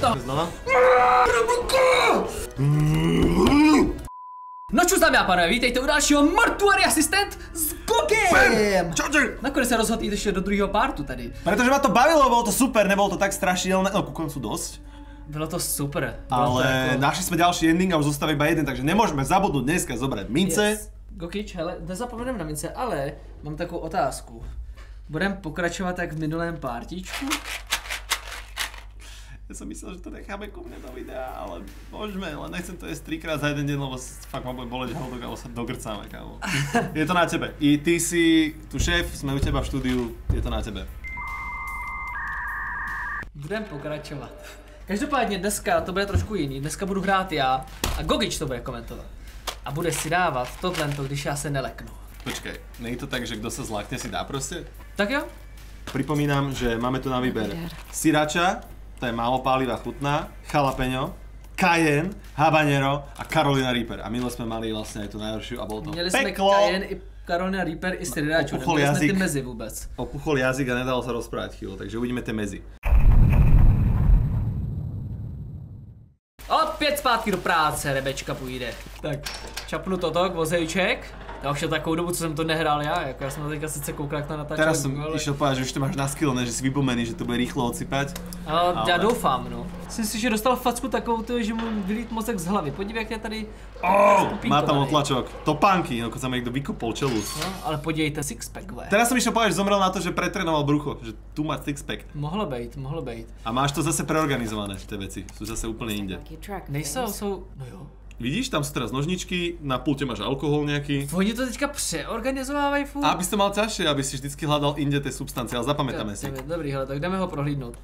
toho. Znova? No čus, dámy a pánové, vítejte u dalšího Mortuary Assistant s Gogem! Čaučer! Nakonec se rozhodl jít ještě do druhého partu tady. Pretože ma to bavilo, bolo to super, nebolo to tak strašidelné, no ku koncu dosť. Bylo to super. Ale našli sme ďalší ending a už zostáva iba jeden, takže nemôžeme zabudnúť dneska zobrať mince. Yes. Gokič, hele, nezapomeneme na mince, ale mám takovou otázku. Budeme pokračovat jak v minulém partičku? Ja som myslel, že to necháme ku mne do videa, ale môžeme, len nechcem to jesť 3-krát za jeden deň, lebo fakt ma bude boleť žalúdok, alebo sa dogrcáme, kámo. Je to na tebe. I ty si tu šéf, sme u teba v štúdiu, je to na tebe. Budeme pokračovat. Každopádně dneska to bude trošku jiný. Dneska budu hrát já a Gogič to bude komentovat. A bude si dávat tohle, když já se neleknu. Počkej, není to tak, že kdo sa zlákne si dá proste? Tak jo? Pripomínam, že máme tu na výber sriracha, to je málo pálivá chutná, jalapeňo, cayenne, habanero a Carolina Reaper. A minule sme mali vlastne aj tú najhoršiu a bolo to Měli peklo. jsme cayenne i Carolina Reaper i sriracha, neměli jsme ty mezi vůbec. Opuchol jazyk a nedalo sa rozprávať chvíľu, takže uvidíme tie mezi. Opět zpátky do práce, Rebečka půjde. Tak, čapnu toto, vozejček. Já už je takovou dobu, co jsem to nehrál jako já jsem teďka sice koukal, jak to natáčel. Teraz som išiel povedať, že už to máš naskylné, že si vybomený, že to bude rýchlo odsypať. Ale já doufám, no. Myslím si, že dostal facku takovou, že mu vylít mozek z hlavy. Podívej, jak je tady... Má tam otlačok. Topánky, ako sa mi niekto vykopol čelus. No, ale podívejte, sixpack, ve. Teraz som išiel povedať, že zomrel na to, že pretrénoval brucho, že tu má sixpack. Mohlo být, mohlo být. A máš to zase preorganizované, tie veci. Sú zase úplne inde. Nejsou, jsou... No jo. Vidíš, tam sú teraz nožničky, na pulte máš alkohol nejaký. Oni to teďka přeorganizovávají furt. A aby si to mal ťažšie, aby si vždycky hľadal inde tie substancie, ale zapamätáme si. Dobrý, hele, tak jdeme ho prohlídnout.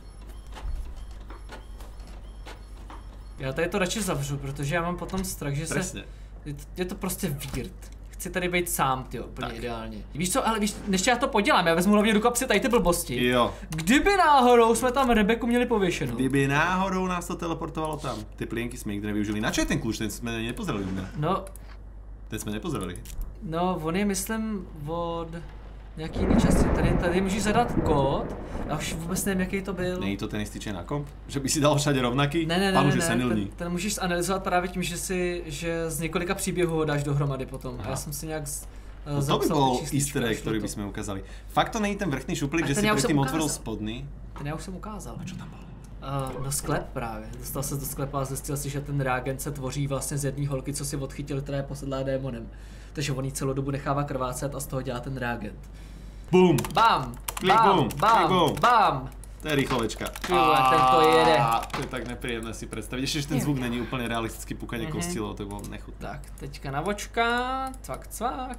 Já tady to radši zavřu, protože já mám potom strach, že Presne. je to prostě weird. Chci tady být sám, tyjo, úplně ideálně. Víš co, ale víš, než já to podělám, já vezmu hlavně do kapsy tady ty blbosti. Jo. Kdyby náhodou jsme tam Rebeku měli pověšenou. Kdyby náhodou nás to teleportovalo tam. Ty plienky sme nikdy nevyužili. Na čo je ten kľúč? Ten sme nepozerali. No. Ten sme nepozerali. No, on je myslím od nějaký jiný části. Tady můžeš zadat kód. Já už vůbec nevím, jaký to byl. Není to ten istý chain na komp? Že by si dal všade rovnaký? Ne, Pán už je senilní. ten můžeš analyzovat právě tím, že z několika příběhů ho dáš dohromady potom. Aha. Já jsem si nějak No to by bol easter egg, ktorý by sme ukázali. Fakt to není ten vrchný šuplík, že si predtým otvoril spodný? Ten já už jsem ukázal. A čo tam bolo? No sklep právě. Dostal se do sklepa a zjistil si, že ten reagent se tvoří vlastně z jedné holky, co si odchytil, která je posedlá démonem. Takže on jí celou dobu nechává krvácet a z toho dělá ten reagent. Bum! Bam! Klik bum! Klik bum! Bam! To je rýchlovečka. Ten to jede. To je tak nepríjemné si predstaviť. Ešte, že ten zvuk není úplne realistický pukanie kostí, lebo to bolo nechutné. Tak, teďka na vočka, cvak, cvak.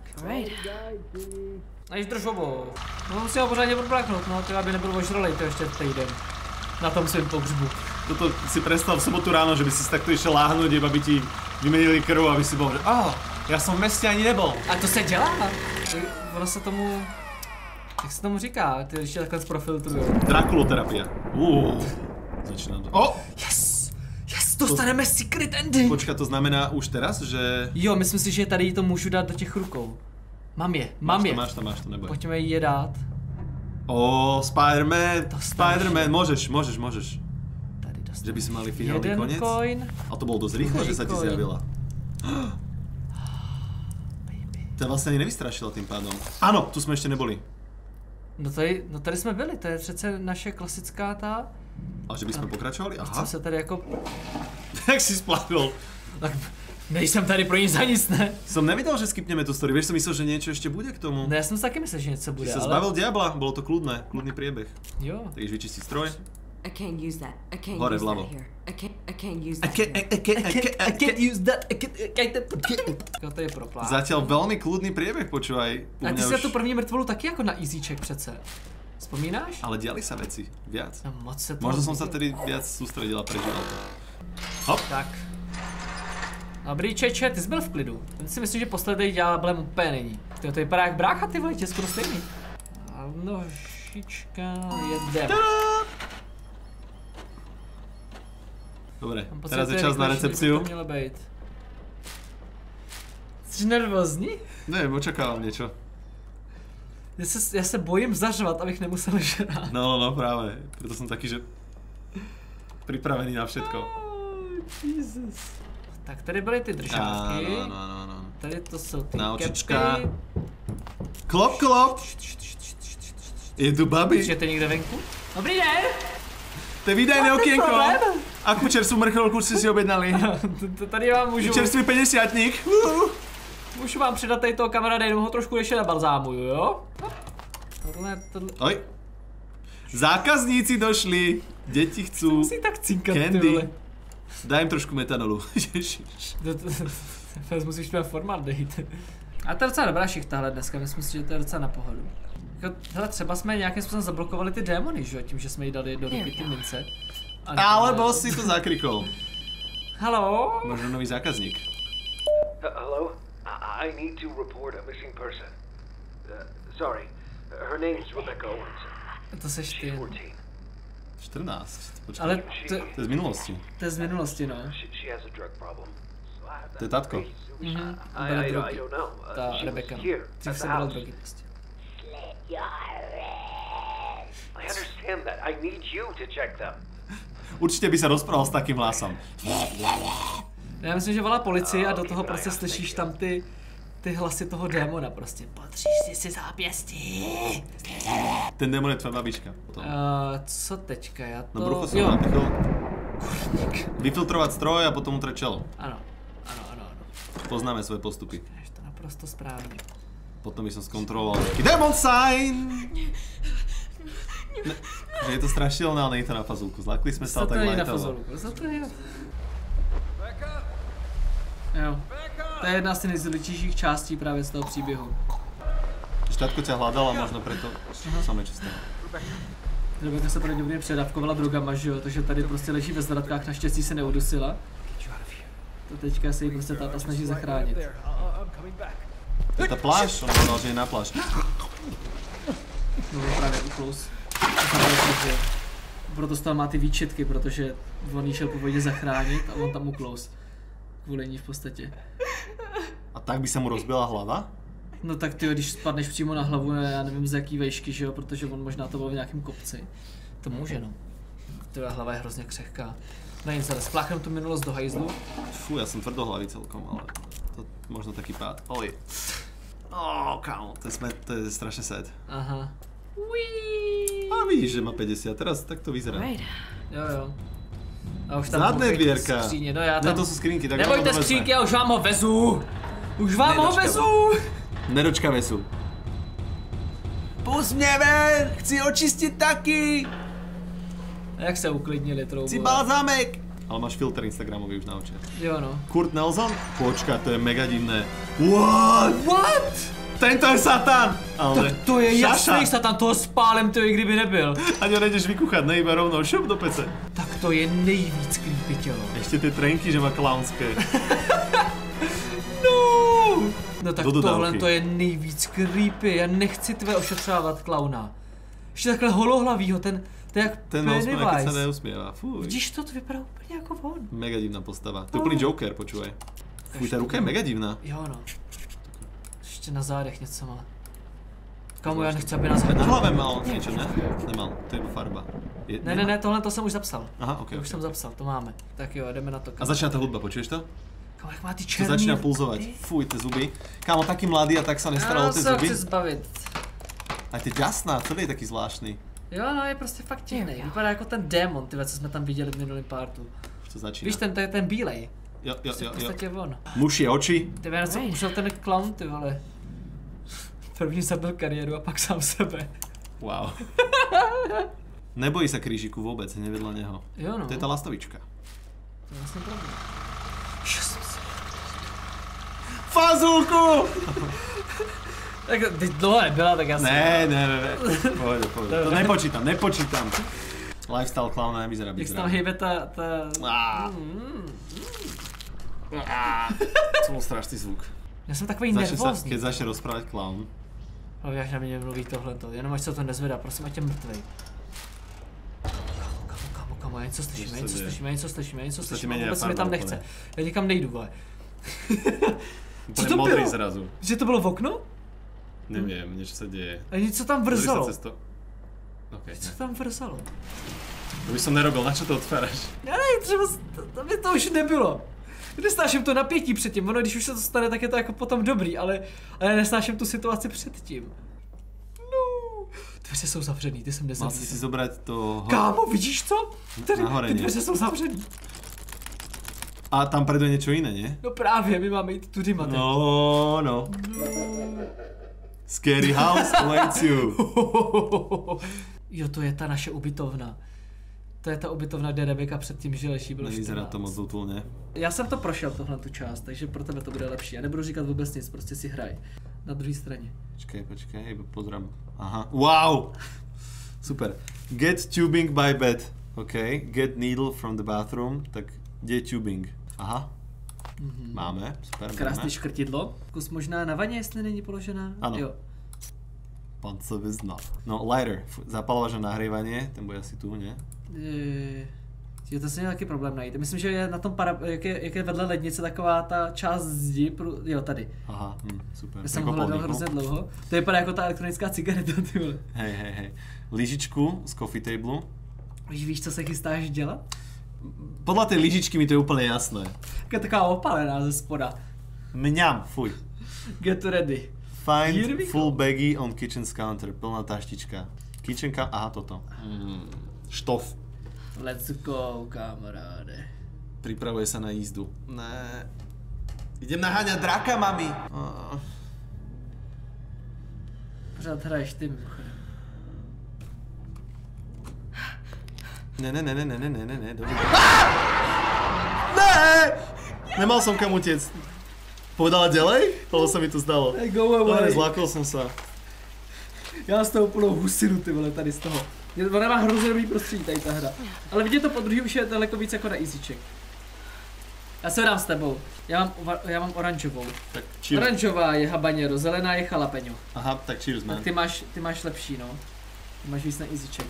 Než drž obou. No musím ho pořádně propláknout, no, to aby nebyl ožralej to ještě týden. Na tom svým pohřbu. Toto si predstav v sobotu ráno, že by si takto išiel láhnuť, iba by ti vymenili krv, aby si bol, že ja som v meste ani nebol. A to se dělá. Ono se tomu... Jak se tomu říká, ty ještě takhle zprofiltrujou. Drakuloterapia. Začínam to. Yes! Yes, dostaneme secret ending! Počka, to znamená už teraz, že... Jo, myslím si, že tady to můžu dát do těch rukou. Mám je. Máš to, neboj. Pojďme je dát. Spider-Man, môžeš. Tady dostaneme. Že by si mali finálny koniec. Coin. A to bolo dosť rýchlo, že sa ti zjavila. To vlastne ani nevystrašila tým pádom. Áno, tu sme ešte neboli. No tady jsme byli, to je přece naše klasická ta... A že by jsme pokračovali? Aha. Jsem se tady jako... Jak si splavil? Tak nejsem tady pro nic za nic, ne? Som nevidel, že skipneme tú story, vieš, som myslel, že niečo ešte bude k tomu. No já jsem si taky myslel, že něco bude, Ty sa zbavil diabla, bolo to kľudný priebeh. Jo. Tak ideš vyčistiť stroj. I can't use that. I can't Hore, use that vľavo. here. I can't use that. I can't use that, to je pro plán. Zatiaľ veľmi kľudný priebeh, počúvaj. A ty si na tu první mrtvolu taky jako na easyček přece. Vzpomínáš? Ale diali sa veci, viac. No moc se to... Možno som sa tedy viac sústredil a prežíval to. Hop. Tak. Dobrý čeče, ty jsi byl v klidu. Ten si myslím, že poslední ďáblem úplně není. To vypadá jak brácha, ty vole, tě skoro stejný. A nožička, jedem. Dobre, teraz je čas na recepciu. Jsi nervózní? Neviem, očakávam niečo. Já se bojím zařvat, abych nemusel žrát. No, práve. Preto som taký, že... Připravený na všetko. Jesus. Tak tady byly ty držátky. Ano. Tady to jsou ty Naučička. kepy. Klop, klop. Je tu babi. Žijete někde venku? Dobrý den! To je výdajné okienko. problém? Akú čerstvú mrcholku ste si objednali? Tady vám můžu... Čerstvý 50-tník. Můžu vám předat tady toho kamaráda, jenom ho trošku ještě nabalzámuju, jo? Tohle... Oj. Zákazníci došli. Děti chcú Musí tak cinkat, ty vole. candy. Daj im trošku metanolu. Ježiš. Musíš tvé formát dejít. A to je docela dobrá šichta, hele, dneska, myslím si, že to je docela na pohodu. Hele, třeba jsme nějakým způsobem zablokovali ty démony, že jo, tím, že jsme jí dali do ruky ty mince. Alebo si to zakrikol. Haló? Možno nový zákazník. Hello? I need to report a missing person. Sorry. Her name's Rebecca Owens. To seš She's ty. 14. 14. Počkej. Ale To je z minulosti. to je z minulosti, no. She has a drug problem. So I have To je tatko. Bere I drogy. don't know. Ta She Rebecca. was here Dřív at se the brala house. drogy prostě. I understand that. I need you to check them. Určite by sa rozprával s takým hlasom. Já myslím, že volá policii a do toho prostě slyšíš tam ty hlasy toho démona prostě. Potříš si zápěstí. Ten démon je tvoja babička. Co teďka, já to... Na brucho som napíchol. Vyfiltrovať stroj a potom utrieť čelo. Ano. Poznáme svoje postupy. Je to naprosto správně. Potom by som skontroloval taký Demon Sign! Ne, že je to strašidelné, ale nie je to na fazulku. Zlakli sme sa, Co to tak je na majitelo. fazolku? Co to je? Jo. To je jedna z nejdůležitějších částí právě z toho příběhu. Štátko ťa hľadala, možno preto samé čo stalo. Rebecca se pravděpodobně předávkovala drogama, že jo? Takže tady prostě leží ve zadatkách, naštěstí se neudusila. To teďka se jí prostě táta snaží zachránit. To je ta pláž, on povedal, že je na pláž. No právě uklous. Proto z toho má ty výčitky, protože on jí šel původně zachránit a on tam uklous. Kvůli ní v podstatě. A tak by sa mu rozbila hlava? No tak ty, když spadneš přímo na hlavu, já nevím z jaký vejšky, že jo, protože on možná to byl v nějakém kopci. To může, no. Tvoje hlava je hrozně křehká. No nic, ale spláchnem tu minulost do hajzlu. Fú, ja som tvrdohlavý celkom, ale to možno taký pád. Oj. Kámo, to je strašne sad. Aha. A vidíš, že má 50, teraz tak to vyzerá. Jo. A už tam Zadné koukej dvierka. skříně, no já tam... Ne, to sú skrinky, tak Nebojte to vezme. skřínky, já už vám ho vezu! Už vám ho Nedočkám. vezu! Nedočkáme sú. Pust mě ven, chci očistit taky. Jak se uklidnili troubu. Chci balzámek. Ale máš filter Instagramový už na očiach. Jo no. Kurt Nelson? Počka, to je mega divné. What? Tento je Satan! Ale To je šaša. jasný satan, toho spálem to i kdyby nebyl. Ani ho nejdeš vykuchat, ne iba rovnou šup do pece. Tak to je nejvíc creepy tělo. Ešte tie trenky, že má klaunské. No tak Do dodávky. tohle to je nejvíc creepy, já nechci tvé ošetřávat klauna. Ještě takhle holohlavýho, to je jak Ten nos má, keď sa Pennywise. neusmieva. Fuj. Vidíš to vypadá úplně jako on. Mega divná postava. To je úplný Joker, počúvaj. Fuj, tá ruka je mega divná. Jo no. Ještě na zádech něco má. Kamu, já nechci, aby nás Na hledal. hlave mal niečo, ne? Nemal, to je farba. Ne, tohle to jsem už zapsal. Aha, ok. Už jsem zapsal, to máme. Tak jo, jdeme na to. A začína tá hudba, počuješ to? Kamu, jak má ty To černý... začína pulzovať. Fuj, tie zuby. Kámo, taký mladý a tak sa nestaral o tie se ho zuby. chci zbavit. A ty jasná, celý je taký zvláštny. Jo, no je prostě fakt divnej. Vypadá jako ten démon, tyhle, co jsme tam viděli v minulém partu. Už to začína. Víš, ten bílej. Jo. V podstatě on. Mušie oči. Ty na co ušel ten clown, ty vole. První zabil kariéru a pak sám sebe. Wow. Nebojí sa krížiku vôbec, nevedľa neho. Jo no. To je tá lastovička. To je vlastně pravda. Fazulku! Tak teď dlouho nebyla, tak asi. Ne. Pohode. To nepočítam. Lifestyle clowna nevyzerá Jak byť se tam zdravý. hejbe ta... To bol strašný zvuk. Já jsem takový nervózní. Keď začne rozprávať clown. Ale až na mě mluví tohleto, jenom až se to nezvedá, prosím, ať je mrtvej. Kamo, já něco slyším, mění vůbec se mi farba tam úplně. nechce. Já nikam nejdu, vole. Úplne to modrý bylo? zrazu. Že to bylo v oknu? Neviem, niečo sa deje. A něco tam Pozri sa vrzalo. cez to. Okay, Co tam vrzalo? To by som nerobil, na čo to otváraš? Já nevím, třeba by to už nebylo. Nesnáším to napětí předtím, ono když už se to stane, tak je to jako potom dobrý, ale nesnáším tu situaci předtím. No, dveře jsou zavřený, ty jsem Mal nezavřený. si si zobrať to... Kámo, vidíš co? Tady, Nahore ty nie. dveře jsou zavřený. A tam predu je niečo iné, nie? No právě, my máme jít tudyma teď. No. Scary house awaits you. Jo, to je ta naše ubytovna. To je ta ubytovna, kde Rebeka předtím žila, když jí bylo Nevyzerá 14. to moc útulne. Já jsem to prošel, tohle tu část, takže pro tebe to bude lepší. Já nebudu říkat vůbec nic, prostě si hraj. Na druhé straně. Počkej, iba pozrám. Aha, wow! Super. Get tubing by bed. OK, get needle from the bathroom. Tak kde je tubing? Aha. Máme, super. Krásný škrtidlo. Kus možná na vaně, jestli není položená. Ano. Jo. Pán sa vyzná. No, lighter. Zapalovač na nahrievanie, ten bude asi tu, nie? Jo, to se měl taky problém najít. Myslím, že je na tom jak je vedle lednice taková ta část zdi, jo tady. Aha, super. Já jsem ho hledal hrozně dlouho. To vypadá jako ta elektronická cigareta, ty vole. Hej. Lyžičku z coffee table. Víš, co se chystáš dělat? Podľa tej lyžičky mi to je úplne jasné. Je taková opalená ze spoda. Mňam, fuj. Get ready. Find full baggy on kitchen's counter. Plná taštička. Kitchenka, aha, toto. Štof. Let's go, kamaráde. Pripravuje sa na jízdu. Ne. Idem naháňať draka, mami. Pořád hraješ ty mimochodem. Ne, dobrý. Ne! Nemal som kam utiecť. Povedala ďalej? Lebo sa mi to zdalo. Hey, go away. Dobre, zlákol som sa. Já mám z toho úplnou husinu, ty vole, tady z toho. Ona má hrozně dobrý prostředí, tady ta hra. Ale vidět to po druhý už je daleko víc jako na easyček. Já se dám s tebou. Já mám oranžovou. Tak cheers. Oranžová je habanero, zelená je jalapeňo. Aha, tak cheers, man. Tak ty máš lepší, no. Ty máš víc na easyček.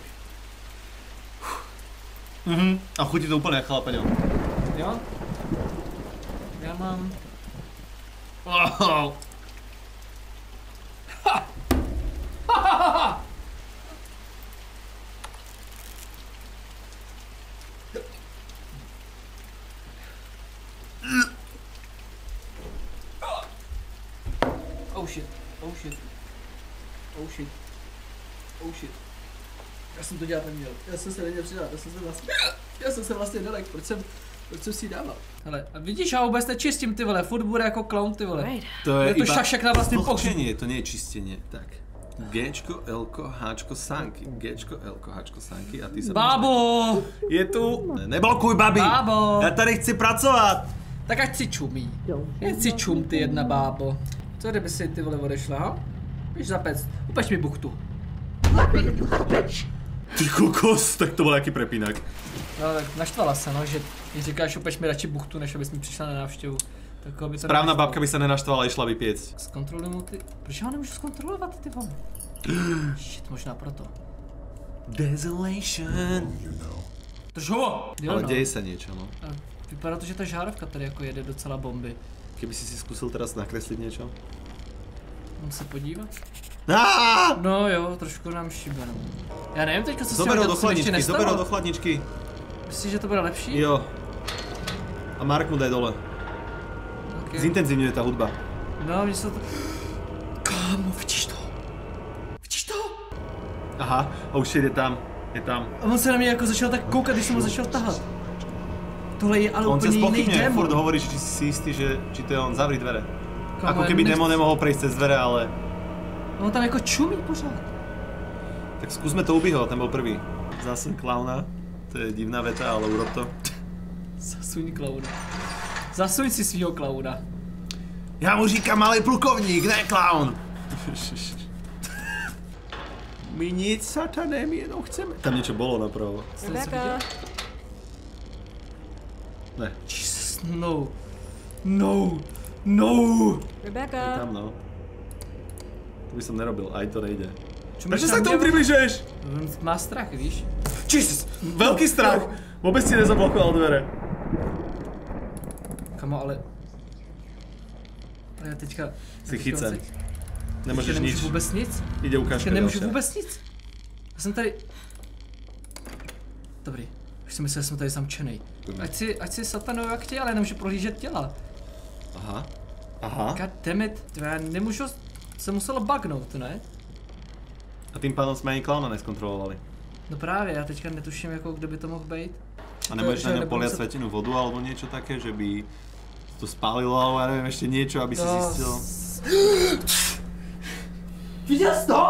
A chutí to úplně jak jalapeňo. Jo? Já mám... Wow. Oh shit. Já jsem to dělat neměl. Já jsem se neměl přidat. Já jsem se vlastně nelek. Proč jsem si ji dával? Hele, a vidíš, já vůbec nečistím, ty vole. Furt bude jako clown, ty vole. To je to šašek na vlastním vlhčenie, to nie je čistenie. Tak. Gčko, Lko, Hčko, Sanky. Gčko, Lko, Hčko, Sanky a ty sa... Bábo! Je tu... Neblokuj, babi! Bábo! Já tady chci pracovat! Tak ať si čumí. Ať si čum, ty jedna bábo. Co kdyby si ty vole odešla, ha? Běž zapec. Upeč mi buchtu. Ty kokos, tak to byl jaký prepínak. No, tak naštvala se, no, že říkáš, upeč mi radši buchtu, než abys mi přišla na návštěvu. Tak by to Správná babka by se nenaštvala a išla by piec. Zkontroluj mu ty... Proč já ho nemůžu zkontrolovat, ty vole? Shit, možná proto. Desolation. Drž ho! Ale děje se niečo, no. A vypadá to, že ta žárovka tady jako jede docela bomby. Keby si zkusil teraz nakreslit niečo. Mám se podívat? Aaaa! No jo, trošku nám šíbe, no. Já nevím teďka, co Zober ho do to se mi ještě chladničky, zober ho nestalo. do chladničky. Myslíš, že to bude lepší? Jo. A Mark mu daj dole. Okay. Zintenzívňuje tá hudba. No, mně se to... Kámo, vidíš to? Vidíš to? Aha, oh shit, je tam. Je tam. A on se na mě jako začal tak koukat, když jsem ho začal tahat. Tohle je ale On sa úplně jiný spochybňuje, démon. furt hovorí, či si istý, že či to je on. Zavri dvere. Kámo, Ako já keby nechci- démon nemohol prejsť cez dvere, ale... On tam jako čumí pořád. Tak skúsme to Ubiho, ten bol prvý. Zasuň klauna. To je divná veta, ale urob to. Zasuň klauna. Zasuň si svýho klauna. Já mu říkám malý plukovník, ne klaun. My nic, satané, my jenom chceme. Tam niečo bolo napravo. Rebecca. Ne, Jesus, no. No. No. Rebecca. tam no. To by som nerobil, aj to nejde. Čo Prečo máš sa na k tomu mě? približuješ? On má strach, víš? Jesus, veľký strach. Vôbec si nezablokoval dvere. Kamo, ale já teďka... Si já teďka chycen. vlastně- Nemôžeš teďka nemůžu nič. vůbec nic. Ide ukážka Teďka nemůžu ďalšia. vůbec nic. Já jsem tady... Dobrý. Už si myslel, že jsme tady zamčený. Ať si satanují jak chtějí, ale nemůžu prohlížet těla. Aha. Aha. God damn it, já nemůžu, se muselo bugnout, ne? A tým pádom jsme ani klauna neskontrolovali. No právě, já teďka netuším, jako kdo by to mohl být. A nemôžeš na ňom poliať svetinu vodu alebo niečo také, že by to spálilo, alebo ja neviem, ešte niečo, aby si zistil. Viděl jsi to?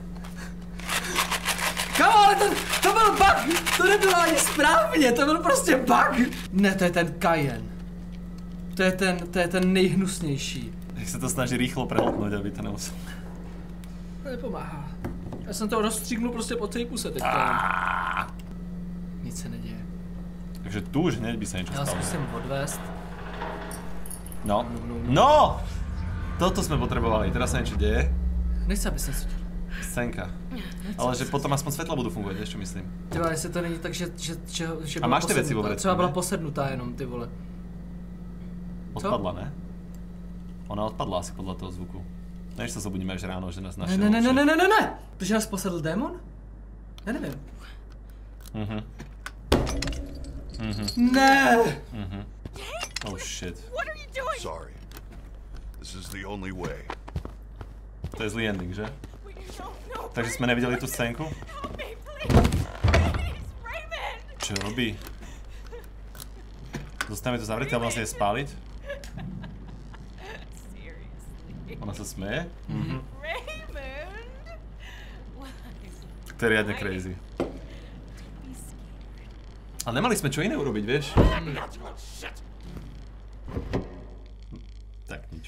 Kamo, ale to byl bug! To nebylo ani správně, to byl prostě bug! Ne, to je ten Cayenne. To je ten nejhnusnější. Jak se to snaží rýchlo prehltnúť, aby to nemusel. To nepomáhá. Já jsem to rozstřígnul prostě po celý puse teďka. Nic se neděje. Takže tu už hneď by sa niečo Já stalo. zkusím odvést. No. No! Toto sme potrebovali, teraz sa niečo deje. Nechci, aby jsem si... Scénka. Ale že potom aspoň svetla budú fungovať, vieš čo myslím? Ty vole, jestli to není tak, že A máš ty věci vo vrecku, třeba byla ne? posednutá jenom, ty vole. Odpadla, ne? Ona odpadla asi podľa toho zvuku. Než sa zobudíme až ráno, že nás našiel. Ne! Protože nás posedl démon? Já nevím. Ne! Oh shit. What are you doing? Sorry. This is the only way. To je zlý ending, že? No, Takže jsme neviděli tu scénku? help me, please. Please, Raymond. Čo robí? Zostaneme to zavreté a ona sa je spáliť? Seriously. Ona sa smeje? Raymond. To je riadne crazy. Ale nemali sme čo iné urobiť, vieš? Tak nič.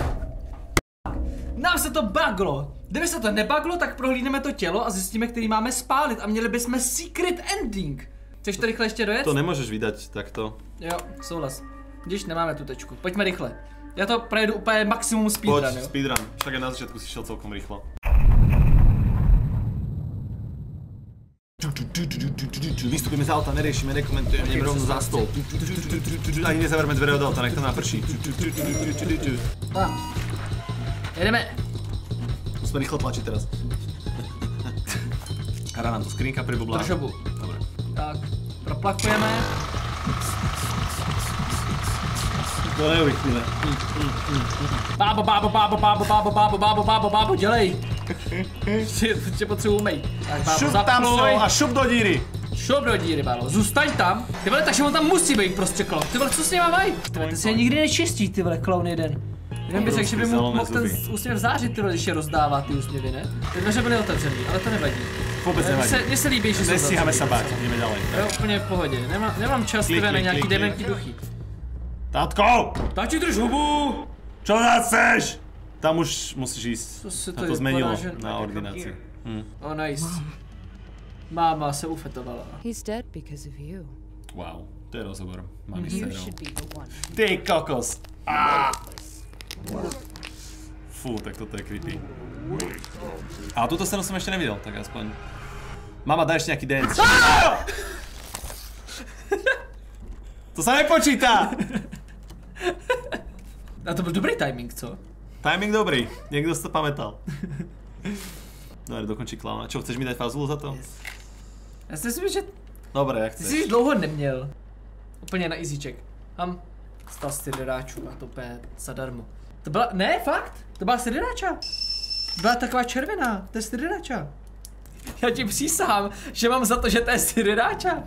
Nám se to buglo. Kdyby se to nebuglo, tak prohlídneme to tělo a zjistíme, který máme spálit a měli bychom secret ending. Chceš to rychle ještě dojet? To nemôžeš vydať takto. Jo, souhlas. Když nemáme tu tečku. Pojďme rychle. Já to projedu úplně maximum speedrun, Poď, jo? speedrun. Však aj na začiatku si šiel celkom rýchlo. Vystupíme z auta, neriešime, nekomentujeme, ideme rovno za stôl. Ani nezaverme dvere od auta, nech to naprší. Jedeme. Musíme rýchlo tlačiť teraz. Hrá nám tu skrinka pri bublách. Držobu. Dobre. Tak, proplakujeme. To neurychlíme. Bábo, dělej. Tě potřebuji umejt. Tak, bábo, Šup tam zapluj. a šup do díry. Šup do díry, bábo, zůstaň tam. Ty vole, takže on tam musí být prostě kloun. Ty vole, co s něma mají? Ty se nikdy nečistí, ty vole, kloun jeden. Jenom by řekl, že by mu mohl ten úsměv zářit, ty vole, když je rozdává ty úsměvy, ne? Ty dveře byly otevřený, ale to nevadí. Vôbec nevadí. Mně se líbí, že jsou Nestíhame sa báť, ideme ďalej. Jo, úplně v pohodě. Nemám čas Klik, na klik, nějaký klik, dementní klik. duchy. Tátko! Tati, drž hubu! Čo chceš? Tam už musíš ísť. Co se A to zmenilo vypadá, že- na ordinácii. Oh, nice. Máma se ufetovala. He's dead because of you. Wow, to je rozhovor. Mami s You dcerou. should be the one. Ty kokos! Fú, tak toto je creepy. A túto scénu som ešte nevidel, tak aspoň... Mama, daj ešte nejaký dance. To sa nepočíta! A to byl dobrý timing, co? Timing dobrý, niekto si to pamätal. Dobre, dokončí klauna. Čo, chceš mi dať fazulu za to? Já si myslím, že Dobre, jak ty chceš. jsi dlouho neměl. Úplně na easyček. Stal sideráčů a to úplně zadarmo. To byla, ne, fakt? To byla sideráča. Byla taková červená, to je sideráča. Já ti přísahám, že mám za to, že to je sideráča.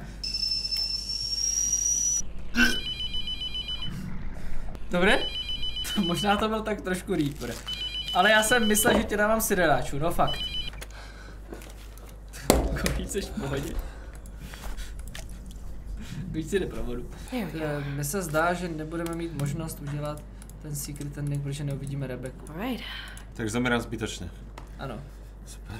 Dobré? Možná to byl tak trošku Reaper. Ale já jsem myslel, že ti dávám sideráčů, no fakt. Kolik jsi v pohodě? Víc si jde pro vodu. Mně se zdá, že nebudeme mít možnost udělat ten secret ending, protože neuvidíme Rebeku. Alright. Takže zomierám zbytočne. Ano. Super.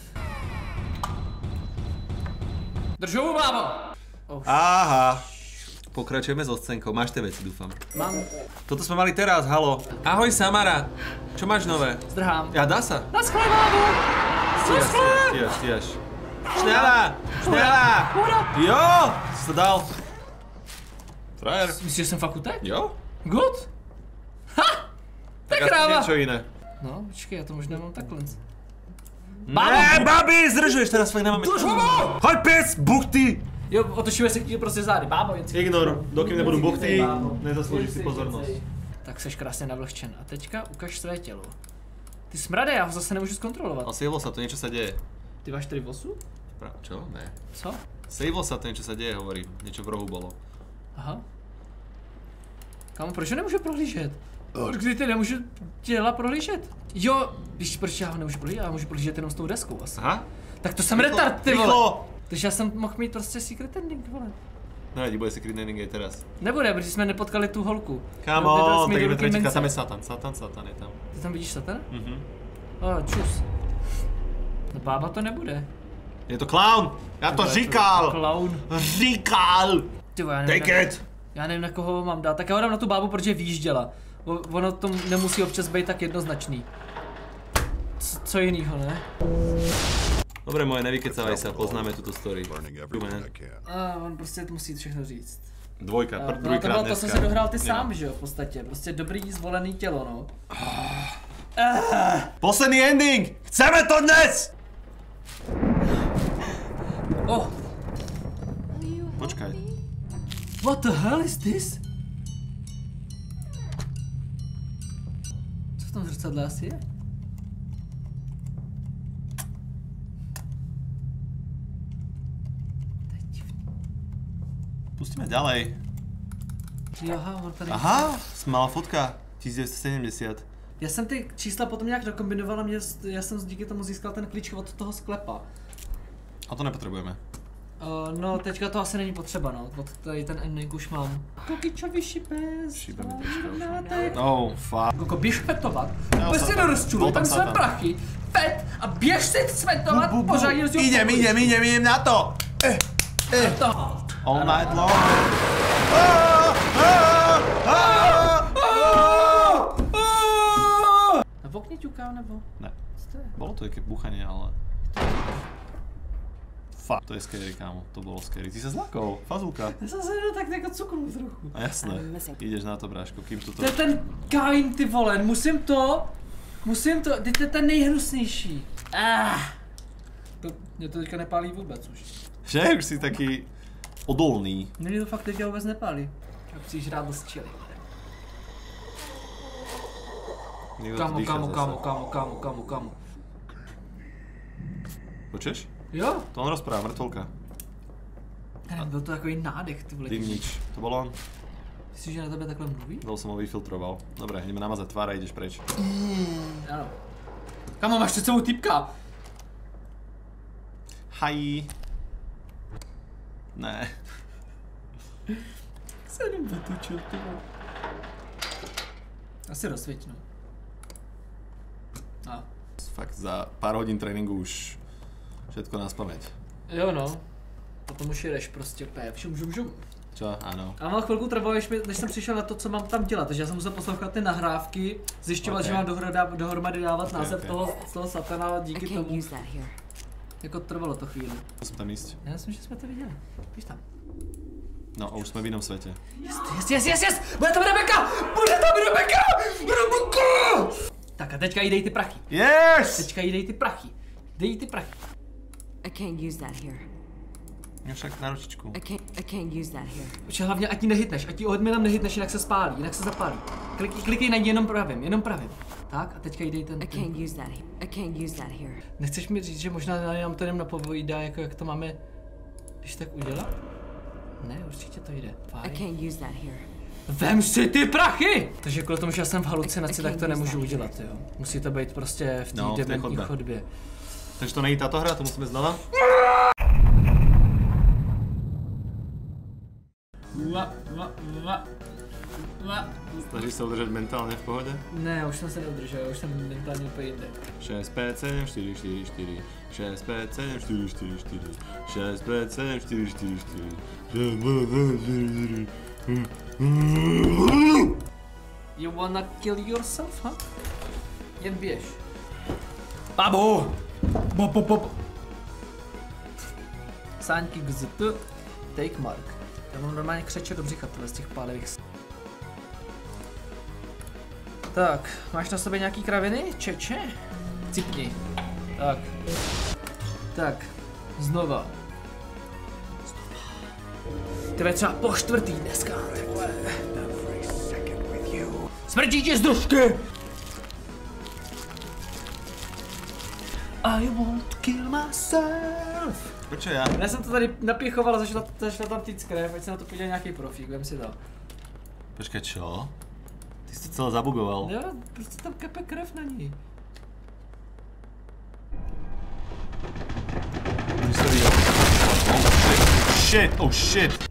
Držu, bábo! Oh, Aha. Pokračujeme so scénkou. Máš tie veci, dúfam. mám, Toto sme mali teraz, halo. Ahoj, Samara. Čo máš nové? zdrhám. Ja, dá sa. Naschle, bábo! Stíhaš. Šňala! Jo! Si to dal. Frajer. Myslíš, že jsem fakt utek? Jo? Good! Ha! Tak asi kráva! niečo iné. No, počkej, já to možná mám takhle. Ne, babi, zdržuješ, teraz fakt nemáme. Drž hubu! Choď pes, buchty! Jo, otočíme se k ní prostě zády, bábo, jen si... Ignor, dokým nebudou buchty, Bábo. nezasloužíš si pozornost. Tak seš krásně navlhčen. A teďka ukaž své tělo. Ty smrade, já ho zase nemůžu zkontrolovat. Ale sejlo sa, to niečo sa deje. Ty máš 4 vosu? Čo? Ne. Co? Sejlo sa, to niečo sa deje, hovorím. Niečo v rohu bolo. Aha. Kámo, proč ho nemůžu prohlížet? Kdy ty nemůžu těla prohlížet? Jo, víš, proč já ho nemůžu prohlížet? Já můžu prohlížet jenom s tou deskou asi. Aha. Tak to jsem retard, ty vole. Rýchlo! Takže já jsem mohl mít prostě secret ending, vole. Nevadí, bude secret ending aj teraz. Nebude, protože jsme nepotkali tu holku. Come on, tak jdeme tretíka, tam je Satan. Satan je tam. Ty tam vidíš Satan? Mhm. Čus. No bába to nebude. Je to clown! Já to říkal! Clown. Říkal! Ty vole, já nevím, Take it! já nevím, na koho ho mám dát. Tak já ho dám na tu bábu, protože výjížděla. Ono to nemusí občas být tak jednoznačný. Co jinýho, ne? Dobre moje, nevykecavaj sa, poznáme túto story. Learning everything I can. On prostě to musí všechno říct. Dvojka, No, to druhýkrát bylo to, dneska. co si dohrál ty sám, že jo, v podstatě. Prostě dobrý zvolený tělo, no. Posledný ending! Chceme to dnes! Oh, Počkaj. what the hell is this? Co v tom zrcadle asi je? To je divný. Pustíme ďalej. Aha, on tady... Aha, malá fotka. 1970. Já jsem ty čísla potom nějak nakombinoval a já jsem díky tomu získal ten klíč od toho sklepa. A to nepotřebujeme. No, teďka to asi není potřeba, no. Tady ten ending už mám. Kokičovi šipes. Šíbe mi troška už. Nátek. Oh, fuck. Koko, běž fetovat. Já Pojď si jsem do rozčulu, tam tam své Satan. prachy. Fet a běž si svetovat pořádně rozdíl. Idem na to! To. All night long. Na okně ťukám, nebo? Ne, Co to je? bolo to také buchanie, ale... Fuck, to je scary, kámo, to bolo scary. Ty sa zlakol, fazulka. Já jsem se jenom tak jako cuknul trochu. A jasné, ideš na to, bráško, kým toto... To je ten Kain, ty vole, musím to, teď je ten nejhnusnější. Mě to teďka nepálí vůbec už. Že? Už si taký odolný. Mě to fakt teďka vůbec nepálí. Já chci žrát dost chili. Niekto tu dýcha zase. Kamo. Počuješ? Jo, To on rozpráva, mrtvolka. nevím, byl to takový nádech, ty vole. Dymnič, to bol on. Myslíš, že na tebe takhle mluví? Dol som ho vyfiltroval. Dobre, ideme namazať tvár a ideš preč. Ano. Kamo, máš před sebou typka. Hají. Ne. Se jenom vytočil, ty vole. Asi rozsvěť, no. Fakt za pár hodín tréninku už všetko na spamäť. Jo no. Potom už jedeš prostě úplně žum. Čo? Áno. A mám chvilku trvalo, než jsem přišel na to, co mám tam dělat, takže já jsem musel poslouchat ty nahrávky, zjišťovat, Okay. že mám dohromady dávat Okay, název okay. toho satana I díky can't tomu. use that here. Jako trvalo to chvíli. Musím tam ísť. Já myslím, že jsme to viděli. Víš tam. No a už jsme v jinom svete. Yes! Bude tam Rebeka! Tak a teďka jí dej ty prachy. Yes! Dej ty prachy. I can't use that here. Ja však na ručičku. I can't use that here. Protože hlavně ať ji nehytneš, ať ji odměnám nehytneš, jinak se spálí, jinak se zapálí. Klikej na ní jenom pravým. Tak a teďka jí dej ten... I can't use that here. I can't use that here. Nechceš mi říct, že možná nám to jenom napovídá, jako jak to máme, když tak udělat? Ne, určitě to jde. I Fajn. can't use that here. Vem si ty prachy! Takže kvůli tomu, že já jsem v halucinaci, tak to nemůžu udělat, jo. Musí to být prostě v té No, v té dementní chodbě. chodbě. Takže to není táto hra, to musíme znova? Snažíš sa udržať mentálne v pohode? Ne, už jsem se neudržel, už jsem mentálně úplně jinde. 6, 5, 7, 4, 4, 4. 6, 5, 7, 4, 4, 4. 6, 5, 7, 4, 4, 4. 6, 5, 7, 4, 4. You wanna kill yourself, huh? Jen běž. Babu! Bop. Sáňky gzt, take mark. Já mám normálně křeče do břicha z těch pálivých. Tak, máš na sobě nějaký kraviny, čeče? Cipni. Tak, znova. Ty ve třeba po čtvrtý dneska, ty vole. Smrdí ti z družky! I won't kill myself. Počkej, já. Já jsem to tady napěchoval a zašla tam týc krev, ať se na to podívá nějaký profík, vem si to. Počkej, čo? Ty jsi to celé zabugoval. Jo, prostě tam kape krev na ní. Ty jsi to viděl. Oh shit.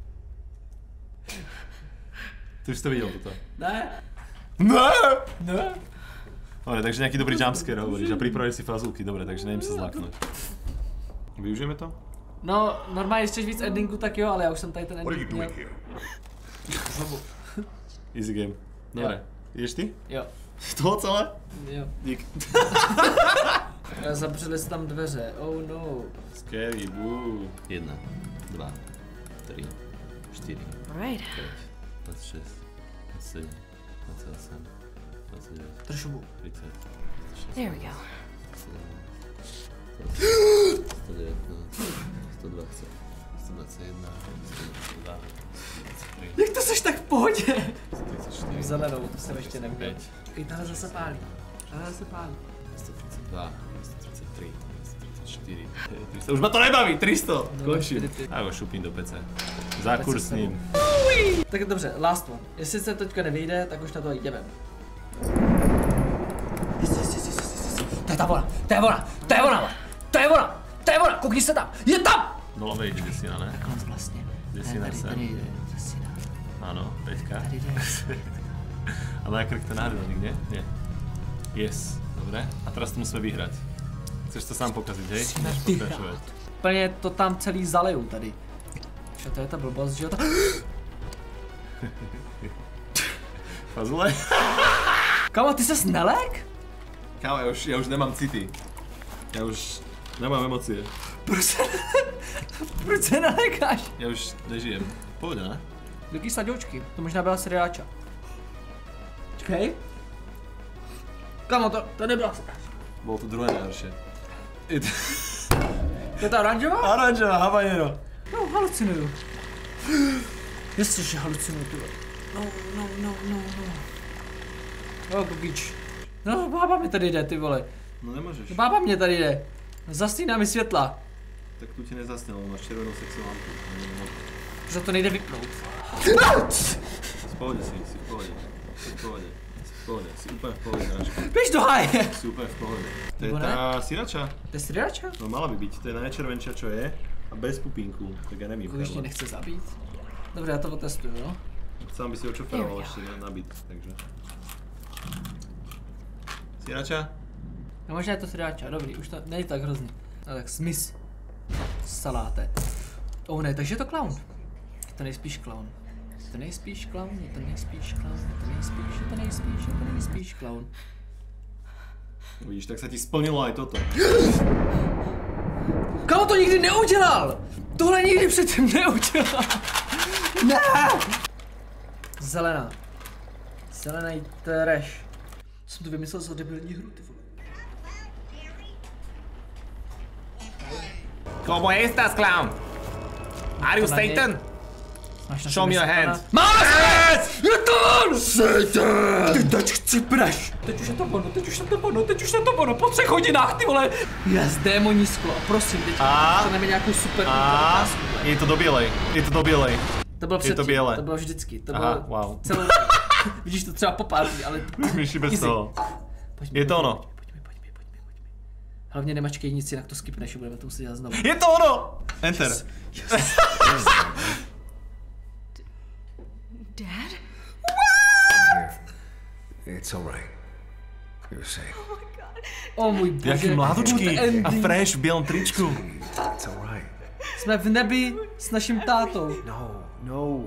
Ty jsi to viděl toto? Ne. Ne. Dobre, takže nejaký dobrý jumpscare hovoríš a pripravíš si fazulky, dobre, takže nevím se zlaknout. Využijeme to? No, normálně ještě víc endingu, tak jo, ale já už jsem tady ten ending měl. Easy game. Dobre, jdeš ty? Jo. Toho celé? Jo. Dík. Zavřeli se tam dveře, oh no. Scary, boo. 1, 2, 3, 4, Right. 5, 26, 27, 28, 29, Trošku. 30, 36, There we go. 119, 120, 121, 122, 123, Jak to seš tak v pohodě? 134, Zelenou, to jsem ještě neviděl. 135, I tahle zase pálí. Tahle zase pálí. 132, 133, 134, 300, už ma to nebaví, 300, končím. A ho šupím do pece. Zákurs s ním. Tak dobře, last one. Jestli se teďka nevyjde, tak už na to jdeme. To je ta ona, to je ona, to je ona, to je ona, to je ona, koukni se tam, je tam! No love jde desina, ne? Konec vlastně. Desina Tady sem. jde, desina. Áno, 5. Tady jde. A na krk ten náhrdelník, nie? Nie. Yes, dobre. A teraz to musíme vyhrať. Chceš to sám pokazit, hej? Musíme Chceš vyhrát. pokračovať. Úplně to tam celý zaleju tady. Čo to je ta blbost, že jo? Fazule? Kámo, ty ses nelek? Kámo, ja už nemám city. Ja už nemám emócie. Proč se nelekáš? Ja už nežijem. Pohoda, ne? Jaký saďoučky? To možná byla seriáča. Čekej. Kámo, to nebyla seriáča. Bolo to druhé najhoršie. To je ta oranžová? Oranžová, habanero. No, halucinuju. Jasně, že halucinuju, ty. No. Oh, kukič. No, bába mi tady jde, ty vole. No nemôžeš. No, bába mě tady jde. Zastíná mi světla. Tak tu ti nezasnelo, máš červenou sexuálku. Že to nejde vypnout. V pohodě si v pohodě. V pohodě, si úplně v pohodě, Hráčku. Běž do háje. Si úplně v pohodě. To je Nebo ne? tá sirača. To je seriáča? No mala by byť, to je najčervenčia čo je. A bez pupínku, tak ja nevím. Už mě nechce zabít. Dobře, já to otestuju, no. Sám by si očoferoval ešte nabít, takže. Sirača? No možná je to seriáča, dobrý, už to není tak hrozný. No tak smys. Saláte. Oh ne, takže je to klaun. Je to nejspíš klaun. Je to nejspíš klaun, je to nejspíš klaun, je to nejspíš klaun. Vidíš, tak sa ti splnilo aj toto. Kámo, to nikdy neudělal! Tohle nikdy předtím neudělal! Ne! Zelená. Zelený trash. Jsem to vymyslel za debilní hru, ty vole. Como estas, clown? Are you Satan? Show me your hand. Máme se! Je to on! Satan! Ty teď chcípneš! Teď už je to ono, po 3 hodinách, ty vole! Jas, démoní sklo, prosím, teď dostaneme nějakou super otázku. Je to do bielej, To bylo předtím, biele. to bylo vždycky, to Aha, bylo wow. celou... Vidíš to třeba po pár dní, ale... Myši bez Easy. toho. Pojďme, Je to ono. Pojďme. Hlavně nemačkej nic, jinak to skipneš a budeme to muset dělat znovu. Je to ono! Enter. Dad? It's all right. You're safe. O můj bože, Jaký mládučky good a ending. fresh v bělém tričku. It's all right. Jsme v nebi s naším tátou. No.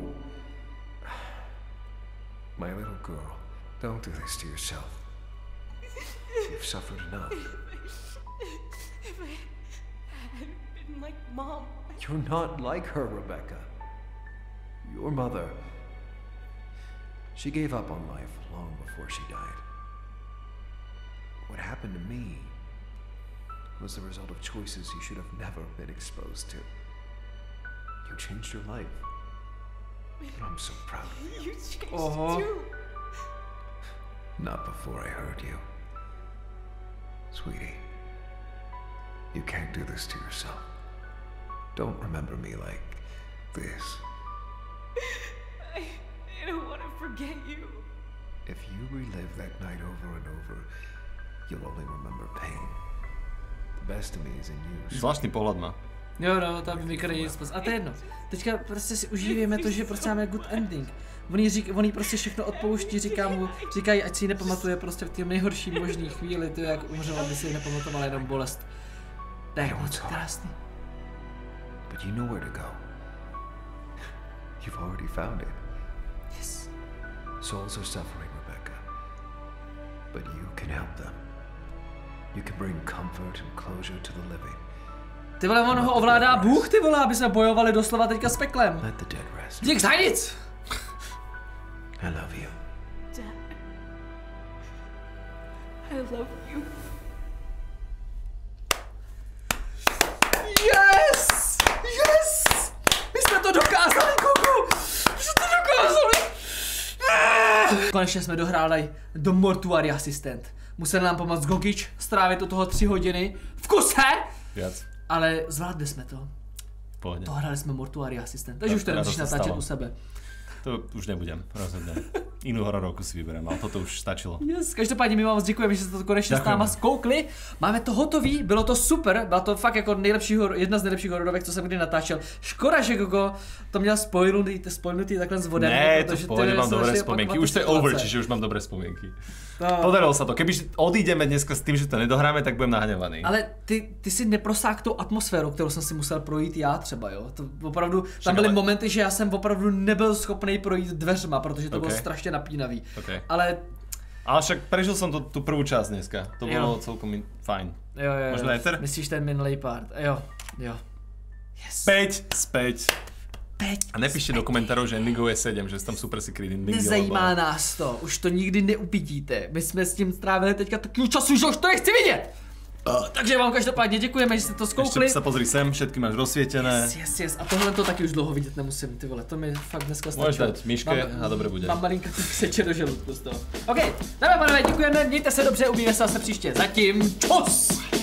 My little girl, don't do this to yourself. You've suffered enough. If I had been like Mom, You're not like her, Rebecca. Your mother, she gave up on life long before she died. What happened to me was the result of choices you should have never been exposed to. You changed your life. I'm so proud of you. You changed Uh-huh. too. Not before I hurt you. Sweetie, you can't do this to yourself. Don't remember me like this. I don't want to forget you. If you relive that night over and over, you'll only remember pain. The best of me is in you. Zvláštny pohľad má. Jo, no, tam vykryjí spas. A to je jedno. Teďka prostě si užívíme to, že prostě máme good ending. On jí prostě všechno odpouští, říkají, ať si ji nepamatuje prostě v té nejhorší možný chvíli, to jak umřela, aby si ji nepamatovala jenom bolest. To je moc krásný. But you know where to go. You've already found it. Yes. Souls are suffering, Rebecca. But you can help them. You can bring comfort and closure to the living. Ty vole, on ho ovládá Bůh, ty vole, aby jsme bojovali doslova teďka s peklem. Let the dead rest. Dík za nic! I love you. Dad. I love you. Yes! Yes! My jsme to dokázali, Kuku! My jsme to dokázali! Konečně jsme dohráli do Mortuary Assistant. Musel nám pomoct Gogič, strávit do toho 3 hodiny v kuse, Viac. ale zvládli jsme to. Pohodne. Dohrali jsme Mortuary Assistant, takže už to nemusíš natáčet u sebe. To už nebudem, rozhodne. Inú hororovku si vyberiem, ale toto už stačilo. Yes, každopádně my vám moc děkujeme, že jste to konečně s Děkujeme. náma zkoukli. Máme to hotový, bylo to super, byla to fakt jako jedna z nejlepších hororovek, co jsem kdy natáčel. Škoda, že Gogo to měl spoilnutý takhle s vodem. Ne, to v protože pohode ty mám se dobré začali spomienky. opakovat Už to je situace. over, čiže už mám dobré spomienky. No. Podarilo sa to. Keby odídeme dneska s tým, že to nedohráme, tak budem nahnevaný. Ale ty si neprosáhl tou atmosférou, kterou jsem si musel projít já třeba, jo. To opravdu, tam byly ale- momenty, že já jsem opravdu nebyl schopný projít dveřma, protože to bylo Okay. strašně napínavý. Okay. Ale Ale však prežil som tú prvú časť dneska. To Jo. bolo celkom fajn. jo. Možno Ether? Myslíš ten minulý part? Jo. Yes. Späť. A nepíšte do komentárov, že Indigo je 7, že tam super secret ending. Nezajímá nás to, už to nikdy neuvidíte. My jsme s tím strávili teďka takový času, že už to nechci vidět. Takže vám každopádně děkujeme, že jste to zkoukli. Ešte sa pozri sem, všetky máš rozsvietené. Yes. A tohle to taky už dlouho vidět nemusím, ty vole, to mi fakt dneska stačilo. Môžeš dať myške a dobre bude. Mám malinko seče do žaludku z toho. OK, dáme pánové, děkujeme, mějte se dobře, uvidíme se zase příště. Zatím, čus!